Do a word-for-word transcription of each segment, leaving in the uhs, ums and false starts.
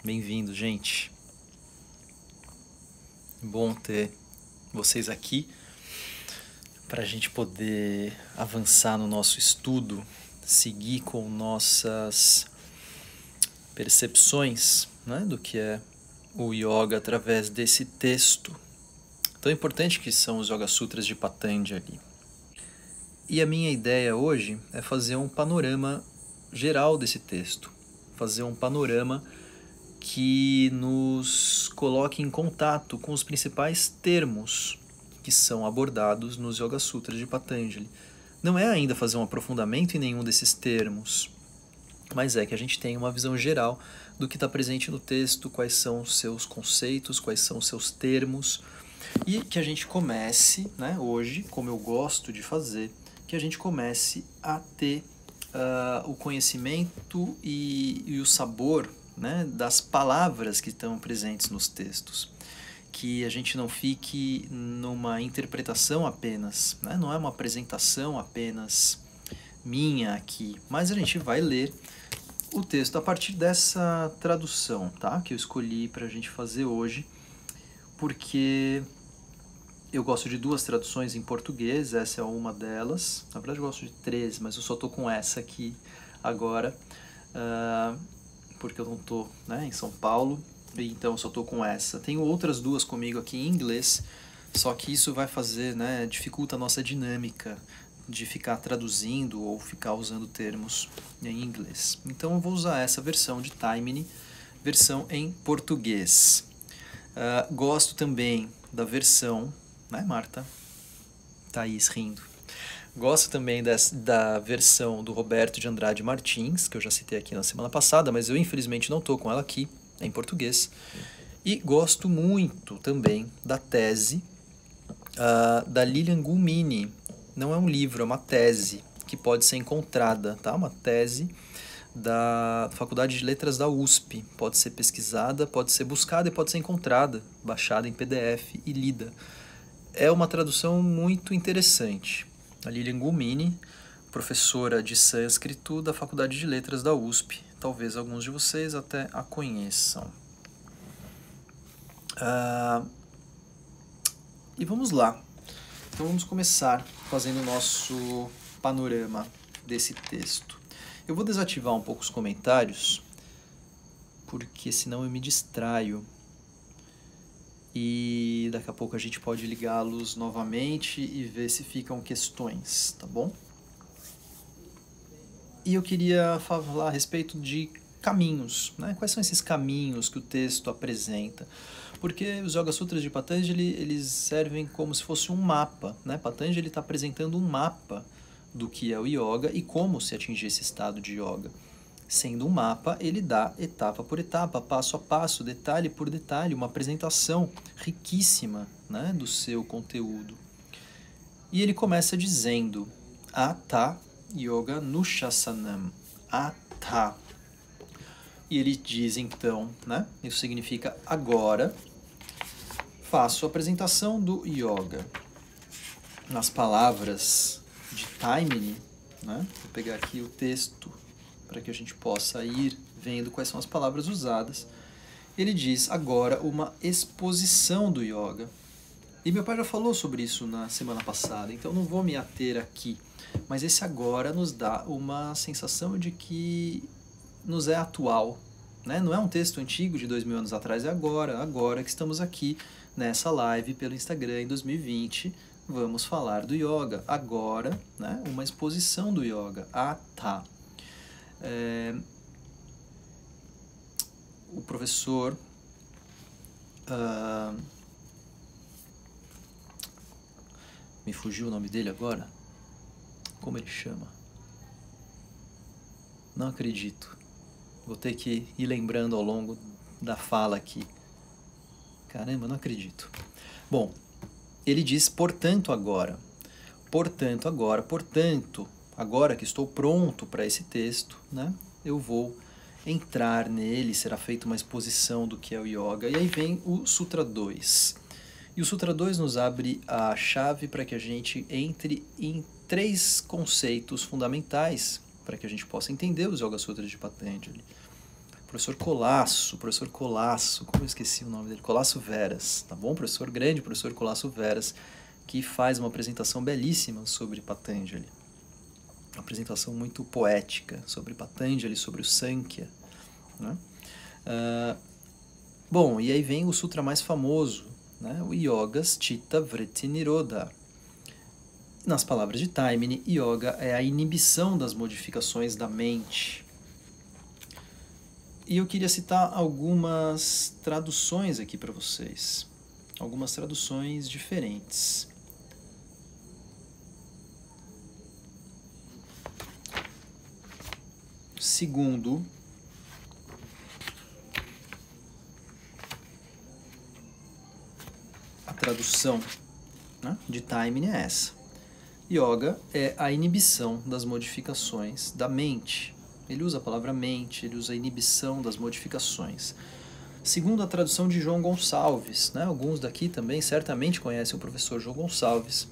Bem-vindo, gente. Bom ter vocês aqui para a gente poder avançar no nosso estudo, seguir com nossas percepções, né, do que é o yoga através desse texto tão importante que são os Yoga Sutras de Patanjali. E a minha ideia hoje é fazer um panorama geral desse texto, fazer um panorama que nos coloque em contato com os principais termos que são abordados nos Yoga Sutras de Patanjali. Não é ainda fazer um aprofundamento em nenhum desses termos, mas é que a gente tenha uma visão geral do que está presente no texto, quais são os seus conceitos, quais são os seus termos, e que a gente comece, né, hoje, como eu gosto de fazer, que a gente comece a ter uh, o conhecimento e, e o sabor, né, das palavras que estão presentes nos textos. Que a gente não fique numa interpretação apenas, né? Não é uma apresentação apenas minha aqui, mas a gente vai ler o texto a partir dessa tradução, tá? Que eu escolhi para a gente fazer hoje, porque eu gosto de duas traduções em português, essa é uma delas. Na verdade eu gosto de três, mas eu só estou com essa aqui agora, uh, porque eu não estou, né, em São Paulo. Então só estou com essa. Tenho outras duas comigo aqui em inglês, só que isso vai fazer, né, dificulta a nossa dinâmica de ficar traduzindo ou ficar usando termos em inglês. Então eu vou usar essa versão de Taimini, versão em português. Uh, gosto também da versão, né, Marta? Thaís rindo. Gosto também das, da versão do Roberto de Andrade Martins, que eu já citei aqui na semana passada, mas eu infelizmente não estou com ela aqui, em português. E gosto muito também da tese uh, da Lilian Gulmini. Não é um livro, é uma tese que pode ser encontrada, tá? Uma tese da Faculdade de Letras da U S P. Pode ser pesquisada, pode ser buscada e pode ser encontrada, baixada em P D F e lida. É uma tradução muito interessante. A Lilian Gulmini, professora de sânscrito da Faculdade de Letras da U S P. Talvez alguns de vocês até a conheçam. Uh, e vamos lá. Então vamos começar fazendo o nosso panorama desse texto. Eu vou desativar um pouco os comentários, porque senão eu me distraio. E daqui a pouco a gente pode ligá-los novamente e ver se ficam questões, tá bom? E eu queria falar a respeito de caminhos, né? Quais são esses caminhos que o texto apresenta? Porque os Yoga Sutras de Patanjali, eles servem como se fosse um mapa, né? Patanjali está apresentando um mapa do que é o yoga e como se atingir esse estado de yoga. Sendo um mapa, ele dá etapa por etapa, passo a passo, detalhe por detalhe, uma apresentação riquíssima, né, do seu conteúdo. E ele começa dizendo: Ata Yoga Nushasanam. Ata. E ele diz então, né? Isso significa agora faço a apresentação do yoga. Nas palavras de Taimini, né? Vou pegar aqui o texto para que a gente possa ir vendo quais são as palavras usadas. Ele diz agora uma exposição do yoga. E meu pai já falou sobre isso na semana passada, então não vou me ater aqui. Mas esse agora nos dá uma sensação de que nos é atual, né? Não é um texto antigo de dois mil anos atrás, é agora, agora que estamos aqui nessa live pelo Instagram em dois mil e vinte, vamos falar do yoga. Agora, né? Uma exposição do yoga. Ah, tá. É... O professor... Uh... Me fugiu o nome dele agora? Como ele chama? Não acredito. Vou ter que ir lembrando ao longo da fala aqui. Caramba, não acredito. Bom, ele diz, portanto, agora. Portanto, agora. Portanto, agora que estou pronto para esse texto, né, eu vou entrar nele, será feita uma exposição do que é o yoga. E aí vem o Sutra dois. E o Sutra dois nos abre a chave para que a gente entre em três conceitos fundamentais para que a gente possa entender os Yoga Sutras de Patanjali. professor Colasso, professor Colasso, como eu esqueci o nome dele, Colasso Veras, tá bom? Professor grande, professor Colasso Veras, que faz uma apresentação belíssima sobre Patanjali. Uma apresentação muito poética sobre Patanjali, sobre o Sankhya, né? Uh, bom, e aí vem o sutra mais famoso, né? O Yogas Chitta Vritti Nirodha. Nas palavras de Taimini, Yoga é a inibição das modificações da mente. E eu queria citar algumas traduções aqui para vocês. Algumas traduções diferentes. Segundo a tradução, né, de Taimini é essa. Yoga é a inibição das modificações da mente. Ele usa a palavra mente, ele usa a inibição das modificações. Segundo a tradução de João Gonçalves, né, alguns daqui também certamente conhecem o professor João Gonçalves,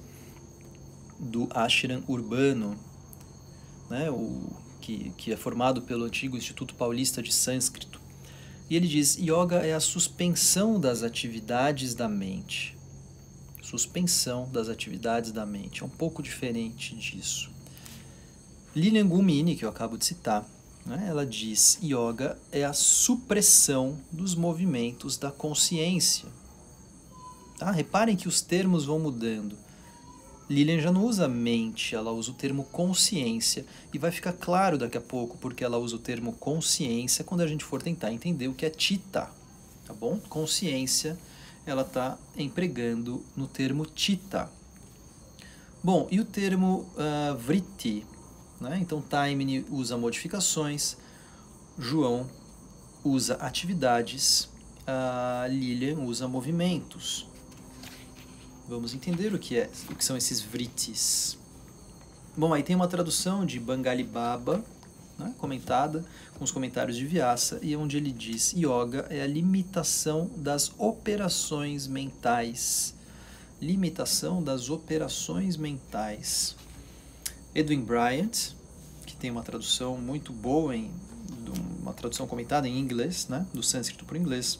do Ashram Urbano, né, o, que, que é formado pelo antigo Instituto Paulista de Sânscrito. E ele diz: Yoga é a suspensão das atividades da mente. Suspensão das atividades da mente. É um pouco diferente disso. Lilian Gumini, que eu acabo de citar, né, ela diz: Yoga é a supressão dos movimentos da consciência. Tá? Reparem que os termos vão mudando. Lilian já não usa mente, ela usa o termo consciência. E vai ficar claro daqui a pouco porque ela usa o termo consciência quando a gente for tentar entender o que é chitta. Tá bom? Consciência, ela está empregando no termo chitta. Bom, e o termo uh, vritti? Né? Então, Taimini usa modificações, João usa atividades, a Lilian usa movimentos. Vamos entender o que, é, o que são esses vrittis. Bom, aí tem uma tradução de Bangali Baba, né, comentada, com os comentários de Vyasa, e onde ele diz: Yoga é a limitação das operações mentais. Limitação das operações mentais. Edwin Bryant, que tem uma tradução muito boa, em, uma tradução comentada em inglês, né, do sânscrito para o inglês.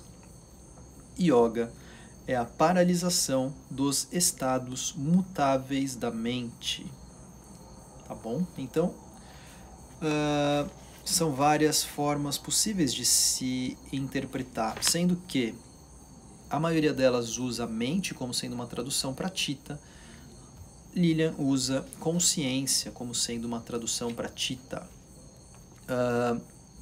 Yoga é a paralisação dos estados mutáveis da mente. Tá bom? Então, uh, são várias formas possíveis de se interpretar, sendo que a maioria delas usa mente como sendo uma tradução para chitta. Lilian usa consciência como sendo uma tradução para chitta. Uh,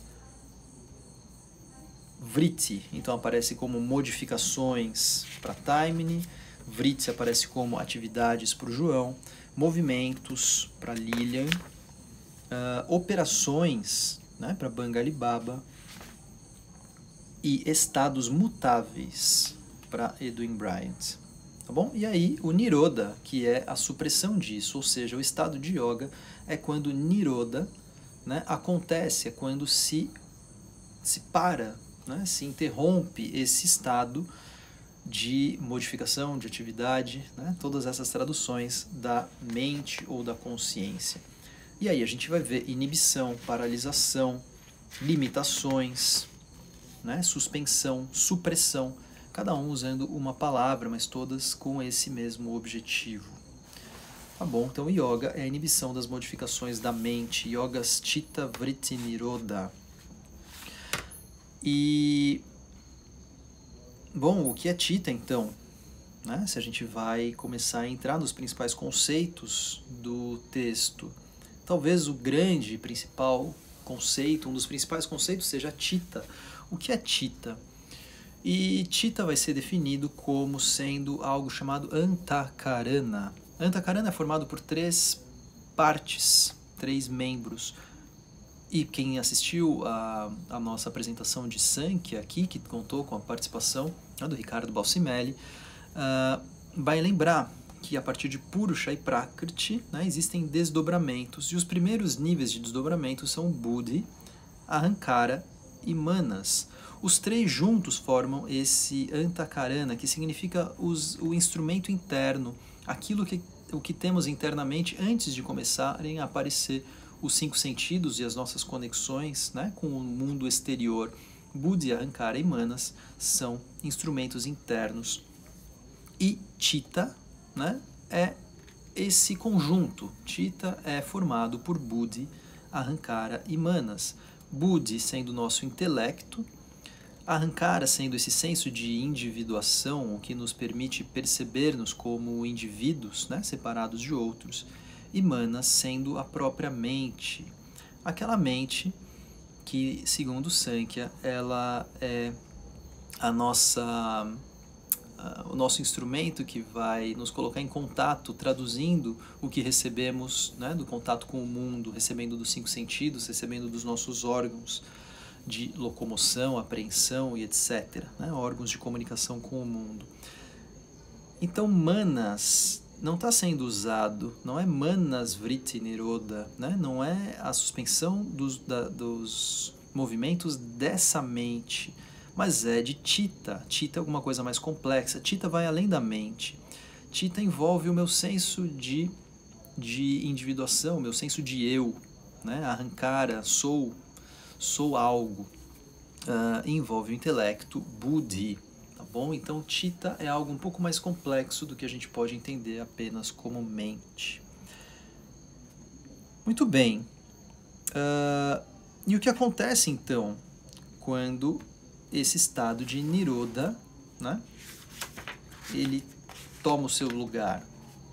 vritti, então, aparece como modificações para Taimini. Vritti aparece como atividades para o João. Movimentos para Lilian. Uh, operações, né, para Bangali Baba. E estados mutáveis para Edwin Bryant. Tá bom? E aí o Nirodha, que é a supressão disso, ou seja, o estado de yoga é quando Nirodha, né, acontece, é quando se, se para, né, se interrompe esse estado de modificação, de atividade, né, todas essas traduções da mente ou da consciência. E aí a gente vai ver inibição, paralisação, limitações, né, suspensão, supressão, cada um usando uma palavra, mas todas com esse mesmo objetivo. Tá bom? Então, yoga é a inibição das modificações da mente. Yogas Chitta Vritti Nirodha. E, bom, o que é Chitta, então? Né? Se a gente vai começar a entrar nos principais conceitos do texto, talvez o grande principal conceito, um dos principais conceitos seja Chitta. O que é Chitta? E Chitta vai ser definido como sendo algo chamado Antakarana. Antakarana é formado por três partes, três membros. E quem assistiu a, a nossa apresentação de Sankhya aqui, que contou com a participação, né, do Ricardo Balsimelli, uh, vai lembrar que a partir de Purusha e Prakriti, né, existem desdobramentos. E os primeiros níveis de desdobramento são Buddhi, Ahankara e Manas. Os três juntos formam esse Antakarana, que significa os, o instrumento interno, aquilo que, o que temos internamente antes de começarem a aparecer os cinco sentidos e as nossas conexões, né, com o mundo exterior. Buddhi, Ahankara e Manas são instrumentos internos. E Chitta, né, é esse conjunto. Chitta é formado por Buddhi, Ahankara e Manas. Buddhi sendo o nosso intelecto, Ahankara sendo esse senso de individuação, o que nos permite perceber-nos como indivíduos, né, separados de outros, e Manas sendo a própria mente, aquela mente que, segundo Sankhya, ela é a nossa, uh, o nosso instrumento que vai nos colocar em contato, traduzindo o que recebemos, né, do contato com o mundo, recebendo dos cinco sentidos, recebendo dos nossos órgãos de locomoção, apreensão e etcétera, né, órgãos de comunicação com o mundo. Então, Manas não está sendo usado, não é Manas Vritti Nirodha, né? Não é a suspensão dos, da, dos movimentos dessa mente, mas é de Chitta. Chitta é alguma coisa mais complexa. Chitta vai além da mente. Chitta envolve o meu senso de, de individuação, o meu senso de eu, né? Ahankara, sou, sou algo. Uh, envolve o intelecto, Buddhi. Tá bom? Então, Chitta é algo um pouco mais complexo do que a gente pode entender apenas como mente. Muito bem. Uh, e o que acontece, então, quando esse estado de Nirodha, né, ele toma o seu lugar?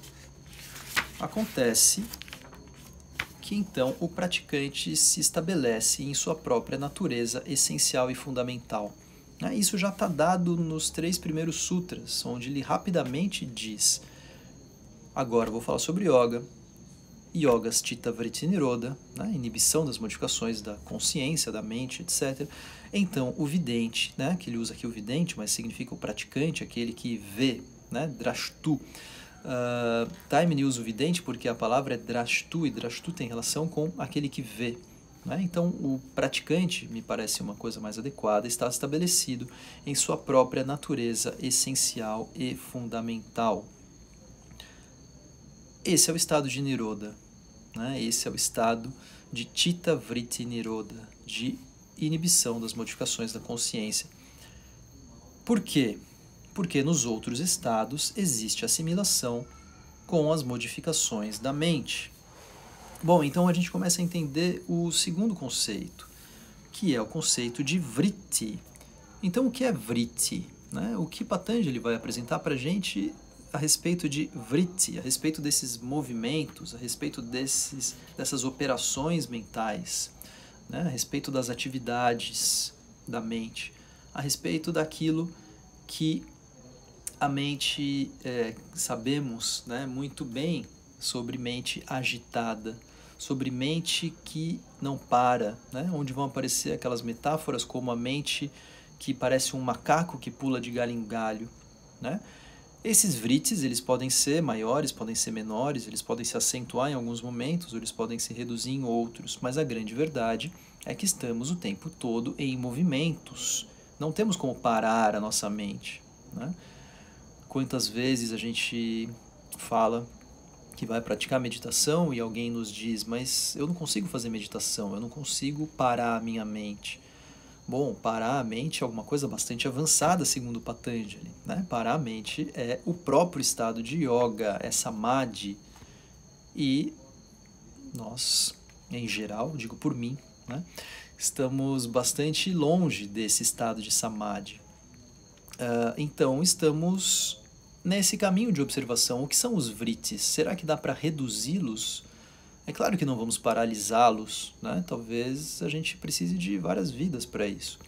Acontece que, então, o praticante se estabelece em sua própria natureza essencial e fundamental. Isso já está dado nos três primeiros sutras, onde ele rapidamente diz: agora vou falar sobre yoga, yogas chitta vritti nirodha, né, inibição das modificações da consciência, da mente, etcétera. Então, o vidente, né, que ele usa aqui o vidente, mas significa o praticante, aquele que vê, né, drashtu. Uh, Taimini usa o vidente porque a palavra é drashtu, e drashtu tem relação com aquele que vê. Então, o praticante, me parece uma coisa mais adequada, está estabelecido em sua própria natureza essencial e fundamental. Esse é o estado de Nirodha, né? Esse é o estado de Chitta Vritti Nirodha, de inibição das modificações da consciência. Por quê? Porque nos outros estados existe assimilação com as modificações da mente. Bom, então a gente começa a entender o segundo conceito, que é o conceito de vritti. Então, o que é vritti? Né? O que Patanjali vai apresentar para a gente a respeito de vritti, a respeito desses movimentos, a respeito desses, dessas operações mentais, né? A respeito das atividades da mente, a respeito daquilo que a mente, é, sabemos, né, muito bem sobre mente agitada, sobre mente que não para, né? Onde vão aparecer aquelas metáforas como a mente que parece um macaco que pula de galho em galho, né? Esses vrittis, eles podem ser maiores, podem ser menores, eles podem se acentuar em alguns momentos, ou eles podem se reduzir em outros, mas a grande verdade é que estamos o tempo todo em movimentos, não temos como parar a nossa mente, né? Quantas vezes a gente fala que vai praticar meditação e alguém nos diz: mas eu não consigo fazer meditação, eu não consigo parar a minha mente. Bom, parar a mente é alguma coisa bastante avançada, segundo Patanjali, né? Parar a mente é o próprio estado de yoga, é samadhi. E nós, em geral, digo por mim, né, estamos bastante longe desse estado de samadhi. Uh, então, estamos nesse caminho de observação. O que são os vrittis? Será que dá para reduzi-los? É claro que não vamos paralisá-los, né? Talvez a gente precise de várias vidas para isso.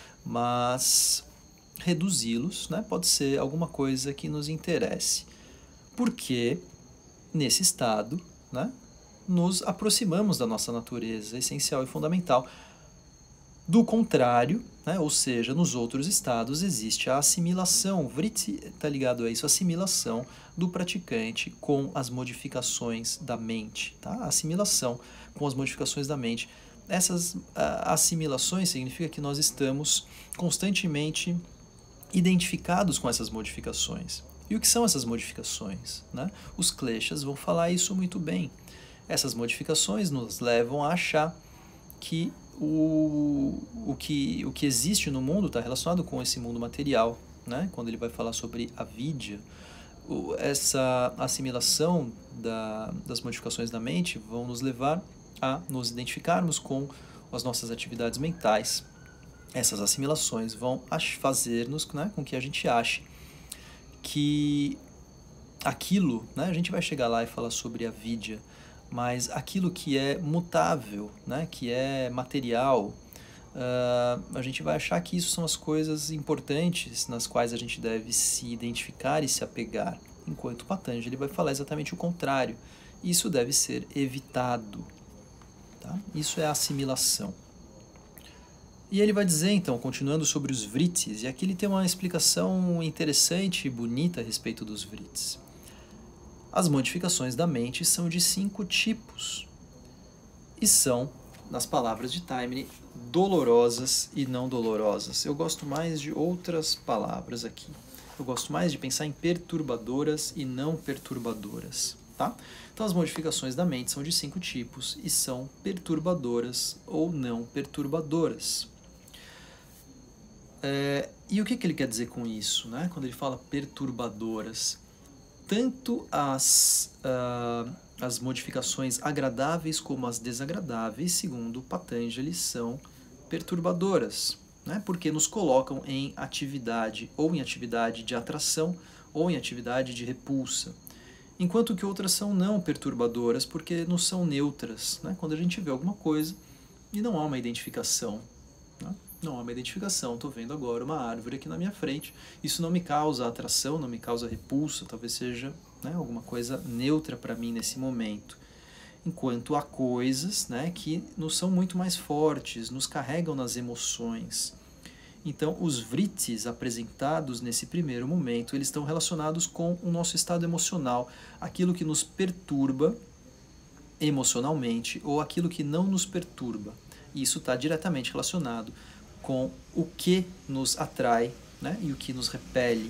Mas reduzi-los, né, pode ser alguma coisa que nos interesse. Porque nesse estado, né, nos aproximamos da nossa natureza essencial e fundamental. Do contrário, né, ou seja, nos outros estados existe a assimilação, vritti está ligado a isso, a assimilação do praticante com as modificações da mente, tá? A assimilação com as modificações da mente. Essas a, assimilações significa que nós estamos constantemente identificados com essas modificações. E o que são essas modificações, né? Os kleshas vão falar isso muito bem. Essas modificações nos levam a achar que o, o, que, o que existe no mundo está relacionado com esse mundo material, né? Quando ele vai falar sobre avidya, essa assimilação da, das modificações da mente vão nos levar a nos identificarmos com as nossas atividades mentais. Essas assimilações vão fazer-nos, né, com que a gente ache que aquilo, né, a gente vai chegar lá e falar sobre a vidya, mas aquilo que é mutável, né, que é material, uh, a gente vai achar que isso são as coisas importantes nas quais a gente deve se identificar e se apegar, enquanto Patanjali vai falar exatamente o contrário. Isso deve ser evitado. Tá? Isso é a assimilação. E ele vai dizer, então, continuando sobre os vrittis, e aqui ele tem uma explicação interessante e bonita a respeito dos vrittis. As modificações da mente são de cinco tipos, e são, nas palavras de Taimni, dolorosas e não dolorosas. Eu gosto mais de outras palavras aqui. Eu gosto mais de pensar em perturbadoras e não perturbadoras. Tá? Então, as modificações da mente são de cinco tipos e são perturbadoras ou não perturbadoras. É, e o que, que ele quer dizer com isso, né? Quando ele fala perturbadoras? Tanto as, uh, as modificações agradáveis como as desagradáveis, segundo Patanjali, são perturbadoras, né? Porque nos colocam em atividade, ou em atividade de atração, ou em atividade de repulsa. Enquanto que outras são não perturbadoras, porque não são neutras, né? Quando a gente vê alguma coisa e não há uma identificação, né? Não há uma identificação, estou vendo agora uma árvore aqui na minha frente, isso não me causa atração, não me causa repulsa, talvez seja, né, alguma coisa neutra para mim nesse momento. Enquanto há coisas, né, que nos são muito mais fortes, nos carregam nas emoções. Então, os vrittis apresentados nesse primeiro momento, eles estão relacionados com o nosso estado emocional, aquilo que nos perturba emocionalmente ou aquilo que não nos perturba. E isso está diretamente relacionado com o que nos atrai, né, e o que nos repele.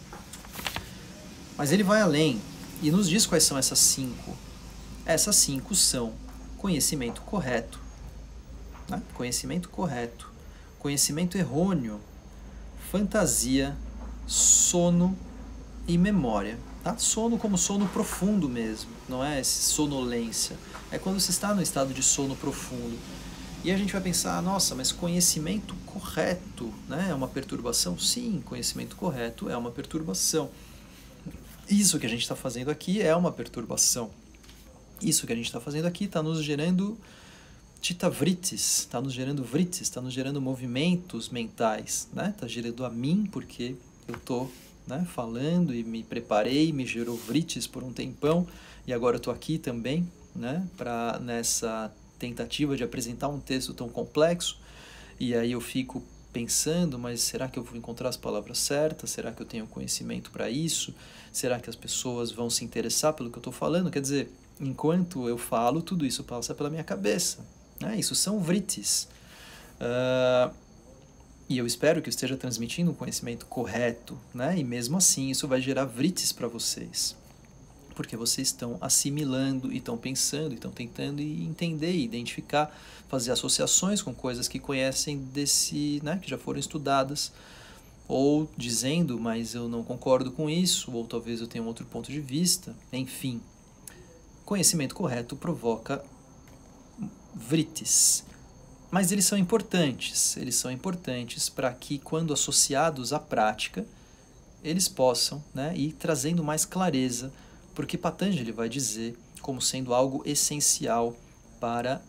Mas ele vai além e nos diz quais são essas cinco. Essas cinco são conhecimento correto, né, conhecimento correto, conhecimento errôneo, fantasia, sono e memória. Tá? Sono como sono profundo mesmo, não é sonolência. É quando se está no estado de sono profundo. E a gente vai pensar, nossa, mas conhecimento correto, né, é uma perturbação? Sim, conhecimento correto é uma perturbação. Isso que a gente está fazendo aqui é uma perturbação. Isso que a gente está fazendo aqui está nos gerando chittavrittis, está nos gerando vrittis, está nos gerando movimentos mentais, né? Está gerando a mim, porque eu estou, né, falando e me preparei, me gerou vrittis por um tempão, e agora eu estou aqui também, né, para nessa tentativa de apresentar um texto tão complexo, e aí eu fico pensando, mas será que eu vou encontrar as palavras certas? Será que eu tenho conhecimento para isso? Será que as pessoas vão se interessar pelo que eu estou falando? Quer dizer, enquanto eu falo, tudo isso passa pela minha cabeça, né? Isso são vrittis. Uh, e eu espero que eu esteja transmitindo um conhecimento correto, né? E mesmo assim isso vai gerar vrittis para vocês. Porque vocês estão assimilando e estão pensando, e estão tentando entender, identificar, fazer associações com coisas que conhecem desse, né, que já foram estudadas, ou dizendo, mas eu não concordo com isso, ou talvez eu tenha um outro ponto de vista, enfim. Conhecimento correto provoca vrittis, mas eles são importantes, eles são importantes para que, quando associados à prática, eles possam, né, ir trazendo mais clareza, porque Patanjali vai dizer como sendo algo essencial para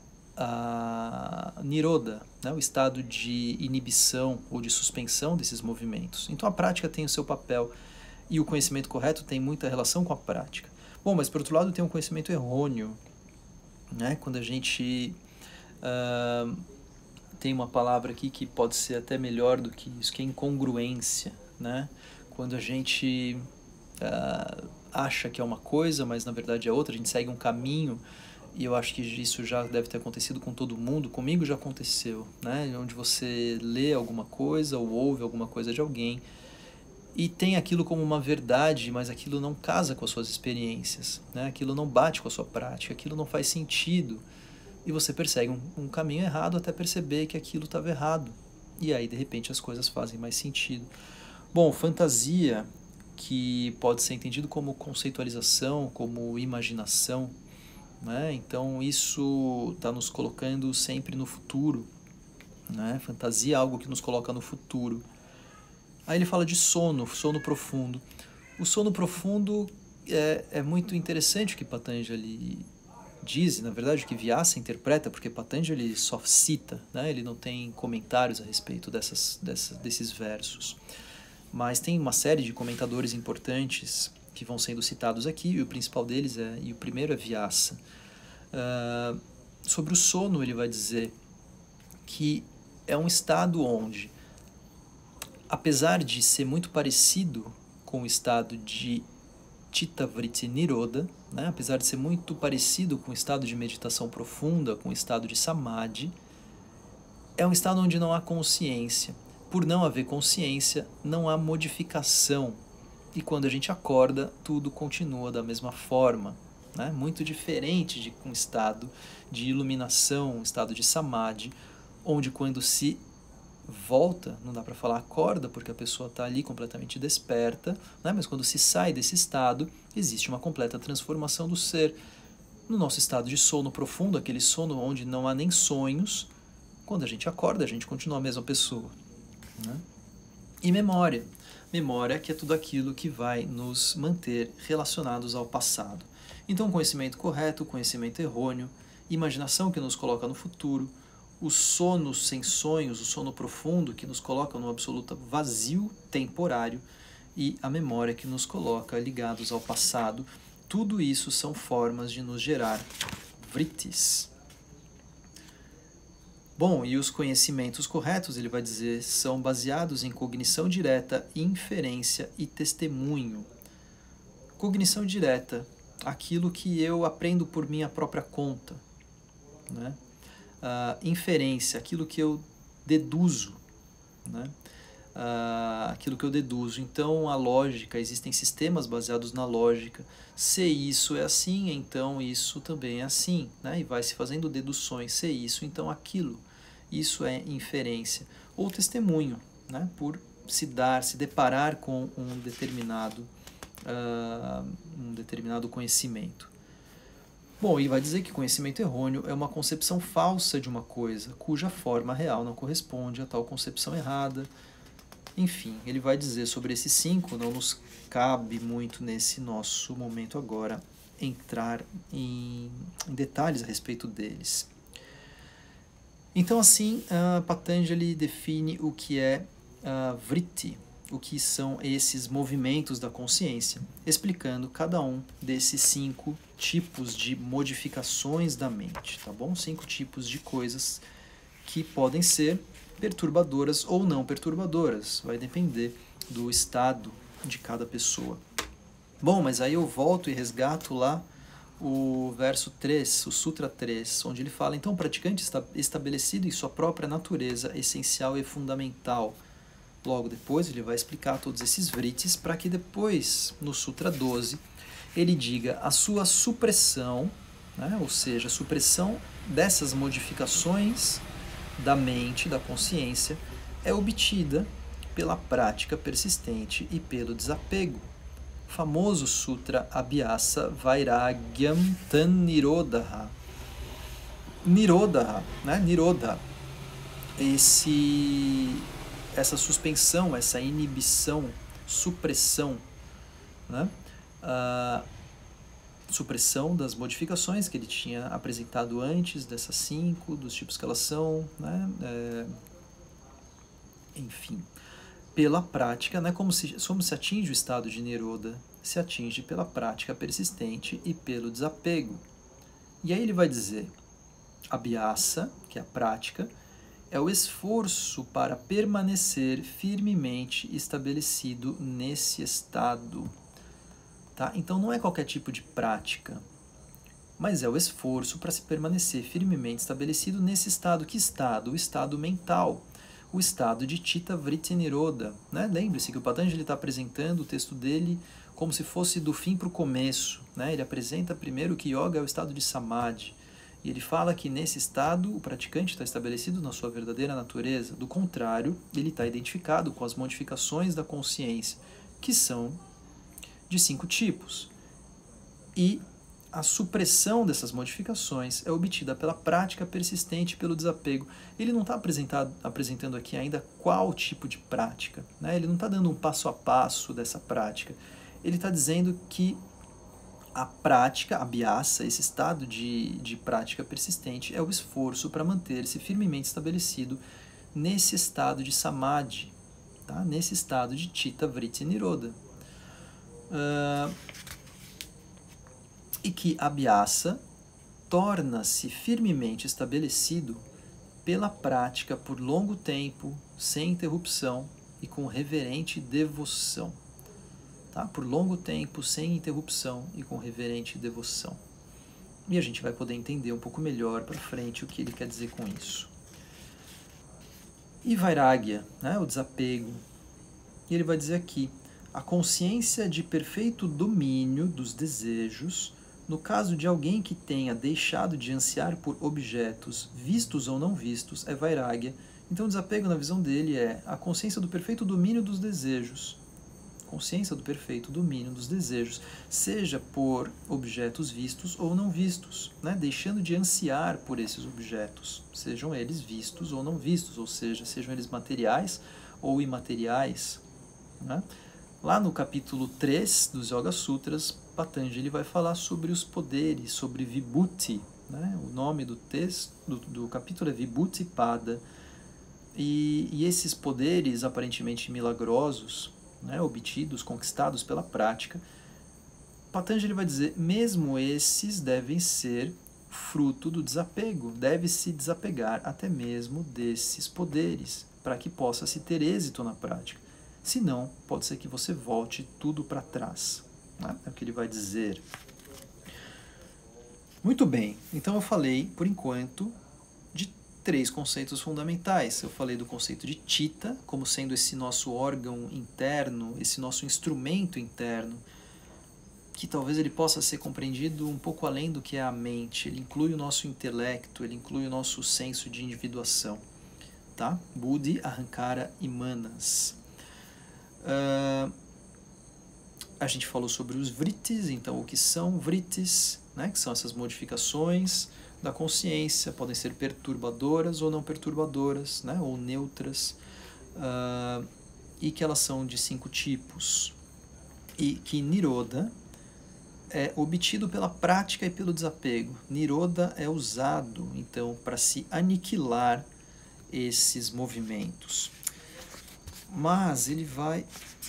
a Nirodha, né, o estado de inibição ou de suspensão desses movimentos. Então a prática tem o seu papel e o conhecimento correto tem muita relação com a prática. Bom, mas por outro lado tem um conhecimento errôneo, né, quando a gente uh, tem uma palavra aqui que pode ser até melhor do que isso, que é incongruência, né, quando a gente uh, acha que é uma coisa, mas na verdade é outra, a gente segue um caminho, e eu acho que isso já deve ter acontecido com todo mundo, comigo já aconteceu, né? Onde você lê alguma coisa ou ouve alguma coisa de alguém e tem aquilo como uma verdade, mas aquilo não casa com as suas experiências, né? Aquilo não bate com a sua prática, aquilo não faz sentido, e você persegue um, um caminho errado até perceber que aquilo estava errado. E aí, de repente, as coisas fazem mais sentido. Bom, fantasia, que pode ser entendido como conceitualização, como imaginação, né? Então isso está nos colocando sempre no futuro, né? Fantasia é algo que nos coloca no futuro. Aí ele fala de sono, sono profundo. O sono profundo é, é muito interessante o que Patanjali diz, na verdade o que Vyasa interpreta, porque Patanjali só cita, né? Ele não tem comentários a respeito dessas, dessas, desses versos. Mas tem uma série de comentadores importantes que vão sendo citados aqui, e o principal deles é, e o primeiro é Vyasa. Uh, sobre o sono, ele vai dizer que é um estado onde, apesar de ser muito parecido com o estado de Chitta Vritti Nirodha, né, apesar de ser muito parecido com o estado de meditação profunda, com o estado de Samadhi, é um estado onde não há consciência. Por não haver consciência, não há modificação. E quando a gente acorda, tudo continua da mesma forma. Né? Muito diferente de um estado de iluminação, um estado de Samadhi, onde quando se volta, não dá para falar acorda, porque a pessoa está ali completamente desperta, né? Mas quando se sai desse estado, existe uma completa transformação do ser. No nosso estado de sono profundo, aquele sono onde não há nem sonhos, quando a gente acorda, a gente continua a mesma pessoa. Né? E memória. Memória que é tudo aquilo que vai nos manter relacionados ao passado. Então, conhecimento correto, conhecimento errôneo, imaginação que nos coloca no futuro, o sono sem sonhos, o sono profundo que nos coloca no absoluto vazio temporário e a memória que nos coloca ligados ao passado. Tudo isso são formas de nos gerar vrittis. Bom, e os conhecimentos corretos, ele vai dizer, são baseados em cognição direta, inferência e testemunho. Cognição direta, aquilo que eu aprendo por minha própria conta, né? Uh, inferência, aquilo que eu deduzo, né? Uh, aquilo que eu deduzo. Então, a lógica, existem sistemas baseados na lógica. Se isso é assim, então isso também é assim, né? E vai se fazendo deduções. Se isso, então aquilo. Isso é inferência. Ou testemunho, né? Por se dar, se deparar com um determinado, uh, um determinado conhecimento. Bom, e vai dizer que conhecimento errôneo é uma concepção falsa de uma coisa, cuja forma real não corresponde a tal concepção errada. Enfim, ele vai dizer sobre esses cinco, não nos cabe muito nesse nosso momento agora entrar em, em detalhes a respeito deles. Então, assim, uh, Patanjali define o que é uh, vritti, o que são esses movimentos da consciência, explicando cada um desses cinco tipos de modificações da mente, tá bom? Cinco tipos de coisas que podem ser perturbadoras ou não perturbadoras, vai depender do estado de cada pessoa. Bom, mas aí eu volto e resgato lá o verso três, o Sutra três, onde ele fala, então, o praticante está estabelecido em sua própria natureza essencial e fundamental. Logo depois ele vai explicar todos esses vrittis para que depois, no Sutra doze, ele diga a sua supressão, né? Ou seja, a supressão dessas modificações da mente, da consciência, é obtida pela prática persistente e pelo desapego. O famoso Sutra Abhyasa Vairagyam Tan Nirodha. Nirodha, né? Nirodha. Esse... essa suspensão, essa inibição, supressão, né? A supressão das modificações que ele tinha apresentado antes, dessas cinco, dos tipos que elas são, né? É, enfim, pela prática, né? como, se, como se atinge o estado de Nirodha, se atinge pela prática persistente e pelo desapego. E aí ele vai dizer, Abhyasa, que é a prática, é o esforço para permanecer firmemente estabelecido nesse estado. Tá? Então não é qualquer tipo de prática, mas é o esforço para se permanecer firmemente estabelecido nesse estado. Que estado? O estado mental, o estado de Chitta Vritti Nirodha. Né? Lembre-se que o Patanjali está apresentando o texto dele como se fosse do fim para o começo. Né? Ele apresenta primeiro que yoga é o estado de Samadhi, E ele fala que nesse estado o praticante está estabelecido na sua verdadeira natureza. Do contrário, ele está identificado com as modificações da consciência, que são de cinco tipos. E a supressão dessas modificações é obtida pela prática persistente, pelo desapego. Ele não está apresentando aqui ainda qual tipo de prática, né? Ele não está dando um passo a passo dessa prática. Ele está dizendo que a prática, a abhyasa, esse estado de, de prática persistente, é o esforço para manter-se firmemente estabelecido nesse estado de samadhi, tá? Nesse estado de chitta vritti nirodha. Uh, e que a abhyasa torna-se firmemente estabelecido pela prática por longo tempo, sem interrupção e com reverente devoção. Tá? Por longo tempo, sem interrupção e com reverente devoção. E a gente vai poder entender um pouco melhor para frente o que ele quer dizer com isso. E Vairagya, né? O desapego. E ele vai dizer aqui, a consciência de perfeito domínio dos desejos, no caso de alguém que tenha deixado de ansiar por objetos, vistos ou não vistos, é Vairagya. Então o desapego na visão dele é a consciência do perfeito domínio dos desejos. Consciência do perfeito domínio dos desejos, seja por objetos vistos ou não vistos, né? Deixando de ansiar por esses objetos, sejam eles vistos ou não vistos, ou seja, sejam eles materiais ou imateriais. Né? Lá no capítulo três dos Yoga Sutras, Patanjali vai falar sobre os poderes, sobre Vibhuti. Né? O nome do texto do, do capítulo é Vibhuti Pada. E, e esses poderes aparentemente milagrosos, né, obtidos, conquistados pela prática, Patanjali vai dizer, mesmo esses devem ser fruto do desapego, deve-se desapegar até mesmo desses poderes, para que possa se ter êxito na prática. Senão, pode ser que você volte tudo para trás. Né? É o que ele vai dizer. Muito bem, então eu falei, por enquanto, de três conceitos fundamentais. Eu falei do conceito de chitta, como sendo esse nosso órgão interno, esse nosso instrumento interno, que talvez ele possa ser compreendido um pouco além do que é a mente. Ele inclui o nosso intelecto, ele inclui o nosso senso de individuação. Tá? Buddhi, Ahankara e Manas. Uh, a gente falou sobre os vrittis, então o que são vrittis, né? Que são essas modificações da consciência, podem ser perturbadoras ou não perturbadoras, né? Ou neutras, uh, e que elas são de cinco tipos. E que Nirodha é obtido pela prática e pelo desapego. Nirodha é usado, então, para se aniquilar esses movimentos. Mas ele vai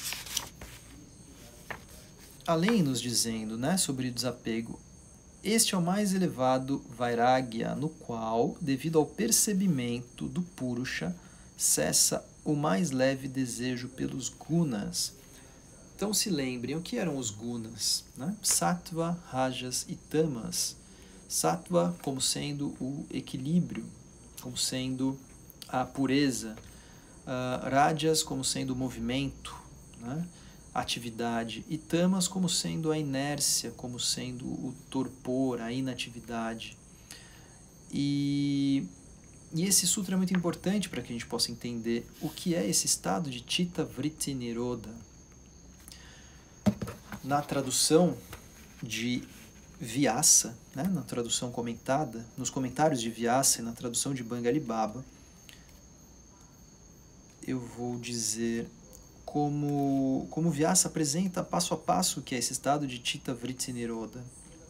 além nos dizendo, né, sobre o desapego. Este é o mais elevado Vairagya, no qual, devido ao percebimento do Purusha, cessa o mais leve desejo pelos gunas. Então se lembrem, o que eram os gunas? Né? Sattva, Rajas e Tamas. Sattva como sendo o equilíbrio, como sendo a pureza. Uh, Rajas como sendo o movimento, né? Atividade, e Tamas como sendo a inércia, como sendo o torpor, a inatividade. E, e esse sutra é muito importante para que a gente possa entender o que é esse estado de Chitta Vritti Nirodha. Na tradução de Vyasa, né, na tradução comentada, nos comentários de Vyasa e na tradução de Bangali Baba, eu vou dizer como, como Vyasa apresenta passo a passo o que é esse estado de Chitta Vritti Nirodha.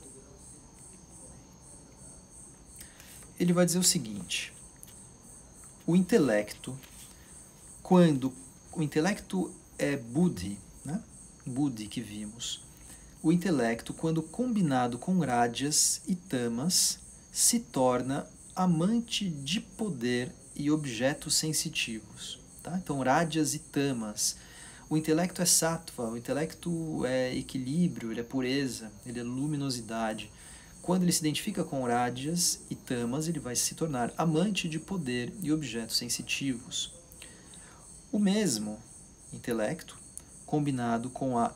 Ele vai dizer o seguinte: o intelecto, quando o intelecto é Buddhi, né? Buddhi que vimos, o intelecto, quando combinado com Rajas e Tamas, se torna amante de poder e objetos sensitivos. Tá? Então, Rajas e Tamas. O intelecto é Sattva, o intelecto é equilíbrio, ele é pureza, ele é luminosidade. Quando ele se identifica com Rajas e Tamas, ele vai se tornar amante de poder e objetos sensitivos. O mesmo intelecto, combinado com a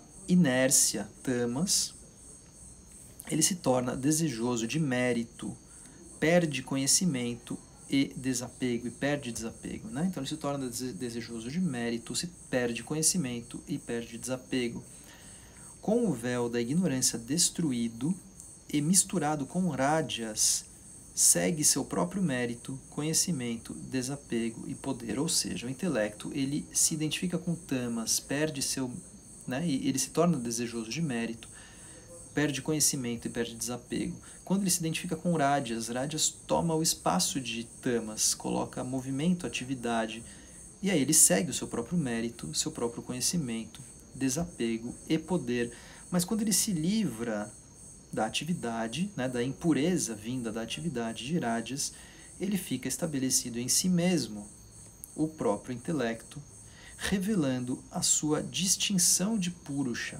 inércia Tamas, ele se torna desejoso de mérito, perde conhecimento e desapego, e perde desapego, né? Então ele se torna desejoso de mérito, se perde conhecimento e perde desapego. Com o véu da ignorância destruído e misturado com rádias, segue seu próprio mérito, conhecimento, desapego e poder. Ou seja, o intelecto ele se identifica com tamas, perde seu, né, e ele se torna desejoso de mérito, perde conhecimento e perde desapego. Quando ele se identifica com rádias, rádias toma o espaço de tamas, coloca movimento, atividade, e aí ele segue o seu próprio mérito, seu próprio conhecimento, desapego e poder. Mas quando ele se livra da atividade, né, da impureza vinda da atividade de rádias, ele fica estabelecido em si mesmo, o próprio intelecto, revelando a sua distinção de Purusha.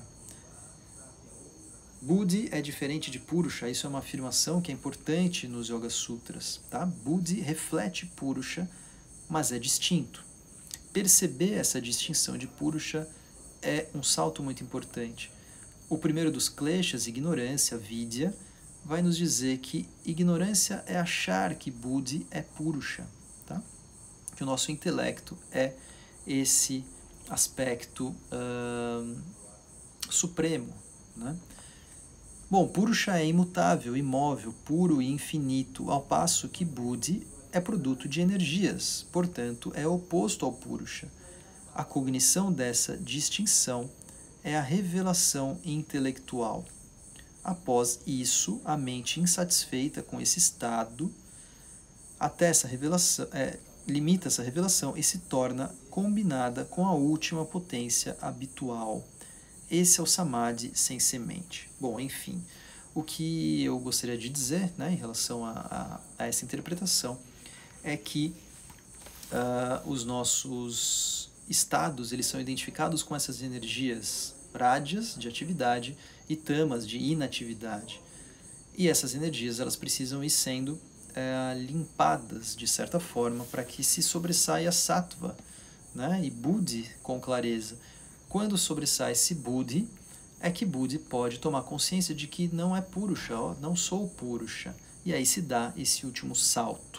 Buddhi é diferente de Purusha, isso é uma afirmação que é importante nos Yoga Sutras. Tá? Buddhi reflete Purusha, mas é distinto. Perceber essa distinção de Purusha é um salto muito importante. O primeiro dos kleshas, ignorância, vidya, vai nos dizer que ignorância é achar que Buddhi é Purusha, tá? Que o nosso intelecto é esse aspecto uh, supremo, né? Bom, Purusha é imutável, imóvel, puro e infinito, ao passo que Buddhi é produto de energias, portanto, é oposto ao Purusha. A cognição dessa distinção é a revelação intelectual. Após isso, a mente insatisfeita com esse estado, até essa revelação, é, limita essa revelação e se torna combinada com a última potência habitual. Esse é o Samadhi sem semente. Bom, enfim, o que eu gostaria de dizer, né, em relação a, a, a essa interpretação é que uh, os nossos estados eles são identificados com essas energias rádias de atividade e tamas de inatividade. E essas energias elas precisam ir sendo uh, limpadas de certa forma para que se sobressaia sattva, né, e buddhi com clareza. Quando sobressai esse Buddhi, é que Buddhi pode tomar consciência de que não é Purusha, ó, não sou Purusha. E aí se dá esse último salto.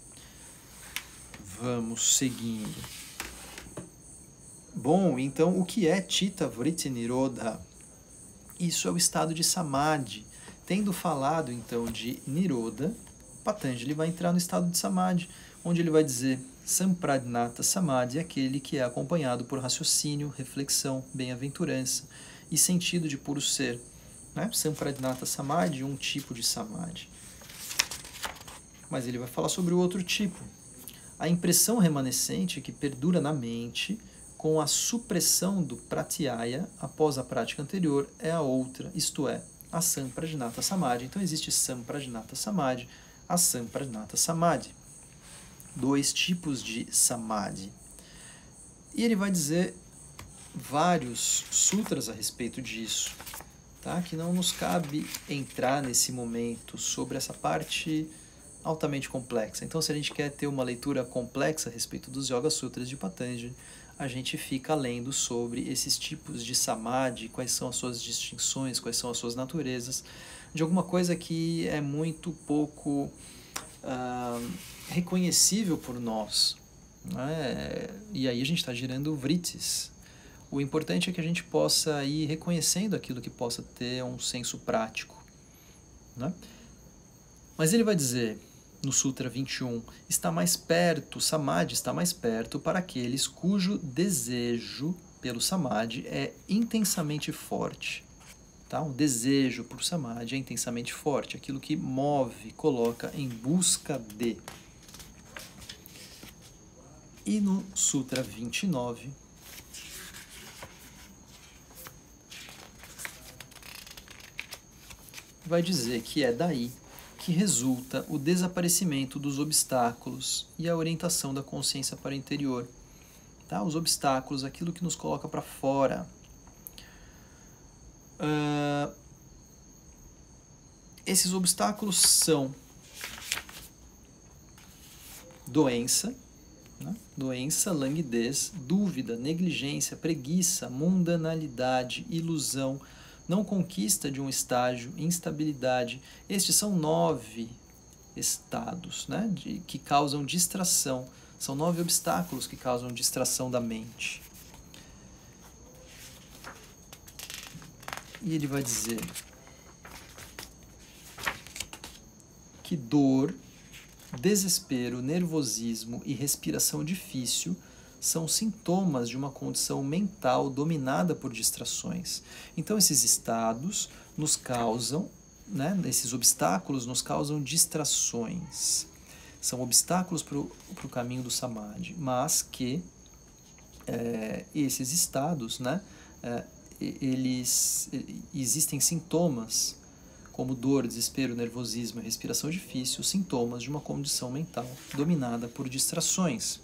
Vamos seguindo. Bom, então o que é Chitta Vritti Nirodha? Isso é o estado de Samadhi. Tendo falado então de Nirodha, Patanjali vai entrar no estado de Samadhi, onde ele vai dizer Samprajnata Samadhi é aquele que é acompanhado por raciocínio, reflexão, bem-aventurança e sentido de puro ser. Né? Samprajnata Samadhi, um tipo de Samadhi. Mas ele vai falar sobre o outro tipo. A impressão remanescente que perdura na mente com a supressão do pratyaya após a prática anterior é a outra, isto é, a Samprajnata Samadhi. Então existe Samprajnata Samadhi, a Samprajnata Samadhi. Dois tipos de Samadhi. E ele vai dizer vários sutras a respeito disso, tá? Que não nos cabe entrar nesse momento sobre essa parte altamente complexa. Então, se a gente quer ter uma leitura complexa a respeito dos Yoga Sutras de Patanjali, a gente fica lendo sobre esses tipos de Samadhi, quais são as suas distinções, quais são as suas naturezas, de alguma coisa que é muito pouco uh, reconhecível por nós. Né? E aí a gente está girando vrittis. O importante é que a gente possa ir reconhecendo aquilo que possa ter um senso prático. Né? Mas ele vai dizer, no Sutra vinte e um, está mais perto, Samadhi está mais perto para aqueles cujo desejo pelo Samadhi é intensamente forte. Tá? O desejo por Samadhi é intensamente forte, aquilo que move, coloca em busca de. E no Sutra vinte e nove, vai dizer que é daí que resulta o desaparecimento dos obstáculos e a orientação da consciência para o interior. Tá? Os obstáculos, aquilo que nos coloca para fora. Uh, esses obstáculos são doença, né? Doença, languidez, dúvida, negligência, preguiça, mundanalidade, ilusão, não conquista de um estágio, instabilidade. Estes são nove estados, né, de, que causam distração. São nove obstáculos que causam distração da mente. E ele vai dizer que dor, desespero, nervosismo e respiração difícil são sintomas de uma condição mental dominada por distrações. Então, esses estados nos causam, né, esses obstáculos nos causam distrações. São obstáculos para o caminho do Samadhi, mas que é, esses estados, né, é, eles, existem sintomas como dor, desespero, nervosismo e respiração difícil, sintomas de uma condição mental dominada por distrações.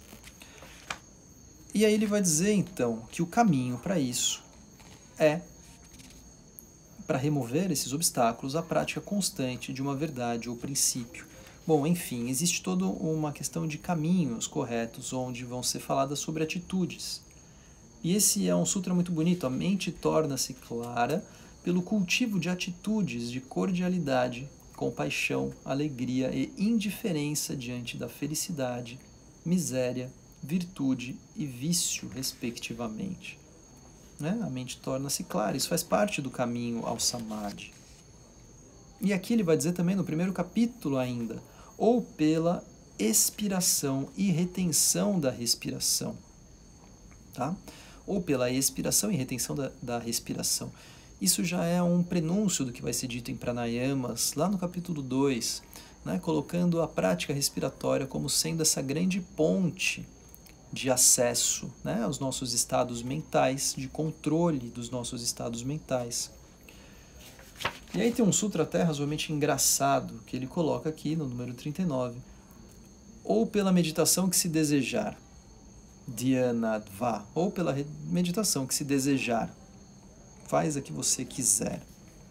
E aí ele vai dizer, então, que o caminho para isso é, para remover esses obstáculos, a prática constante de uma verdade ou princípio. Bom, enfim, existe toda uma questão de caminhos corretos, onde vão ser faladas sobre atitudes. E esse é um sutra muito bonito. A mente torna-se clara pelo cultivo de atitudes de cordialidade, compaixão, alegria e indiferença diante da felicidade, miséria, virtude e vício, respectivamente. Né? A mente torna-se clara, isso faz parte do caminho ao Samadhi. E aqui ele vai dizer também no primeiro capítulo ainda, ou pela expiração e retenção da respiração. Tá? Ou pela expiração e retenção da, da respiração. Isso já é um prenúncio do que vai ser dito em Pranayamas, lá no capítulo dois, né? Colocando a prática respiratória como sendo essa grande ponte de acesso, né, aos nossos estados mentais, de controle dos nossos estados mentais. E aí tem um sutra até razoavelmente engraçado, que ele coloca aqui no número trinta e nove, ou pela meditação que se desejar, dhyanadva, ou pela meditação que se desejar, faz a que você quiser.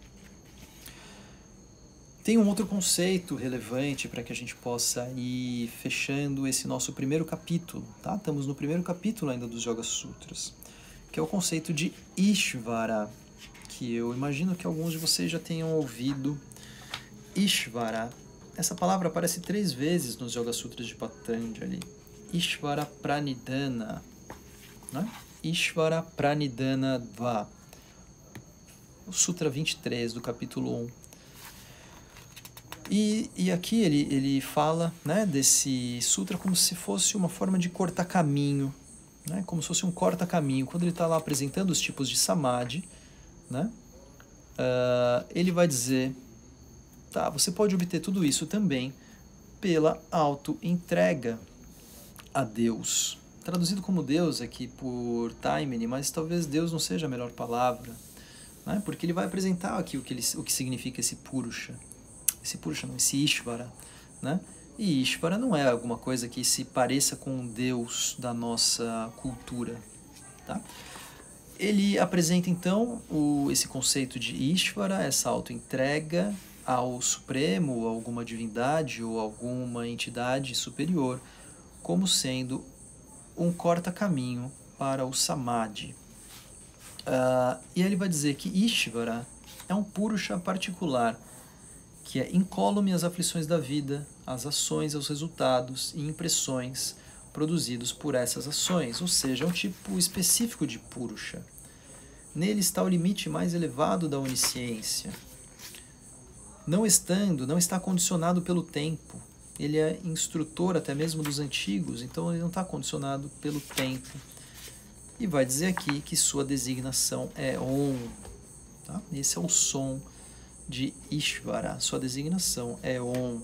Tem um outro conceito relevante para que a gente possa ir fechando esse nosso primeiro capítulo, tá? Estamos no primeiro capítulo ainda dos Yoga Sutras, que é o conceito de Ishvara, que eu imagino que alguns de vocês já tenham ouvido. Ishvara, essa palavra aparece três vezes nos Yoga Sutras de Patanjali. Ishvara Pranidhana, né? Ishvara Pranidhana Dva, o Sutra vinte e três do capítulo um. E, e aqui ele, ele fala, né, desse sutra como se fosse uma forma de cortar caminho, né, como se fosse um corta-caminho. Quando ele está lá apresentando os tipos de Samadhi, né, uh, ele vai dizer, tá, você pode obter tudo isso também pela auto-entrega a Deus. Traduzido como Deus aqui por Taimini, mas talvez Deus não seja a melhor palavra, né, porque ele vai apresentar aqui o que, ele, o que significa esse Purusha. Esse Purusha não, esse Ishvara, né? E Ishvara não é alguma coisa que se pareça com um Deus da nossa cultura, tá? Ele apresenta então o, esse conceito de Ishvara, essa autoentrega ao Supremo, a alguma divindade ou alguma entidade superior, como sendo um corta-caminho para o Samadhi. Uh, e ele vai dizer que Ishvara é um Purusha particular, que é incólume às aflições da vida, às ações, aos resultados e impressões produzidos por essas ações, ou seja, é um tipo específico de Purusha. Nele está o limite mais elevado da onisciência. Não estando, não está condicionado pelo tempo. Ele é instrutor até mesmo dos antigos, então ele não está condicionado pelo tempo. E vai dizer aqui que sua designação é Om. Tá? Esse é o som de Ishvara, sua designação é Om.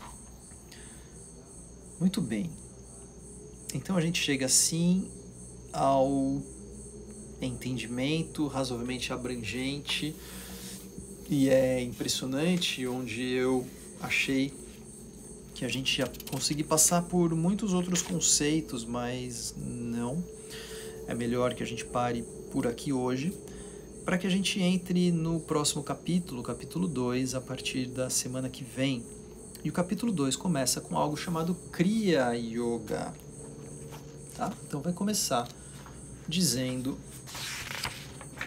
Muito bem. Então a gente chega assim ao entendimento razoavelmente abrangente e é impressionante, onde eu achei que a gente ia conseguir passar por muitos outros conceitos, mas não. É melhor que a gente pare por aqui hoje, para que a gente entre no próximo capítulo, capítulo dois, a partir da semana que vem. E o capítulo dois começa com algo chamado Kriya Yoga. Tá? Então vai começar dizendo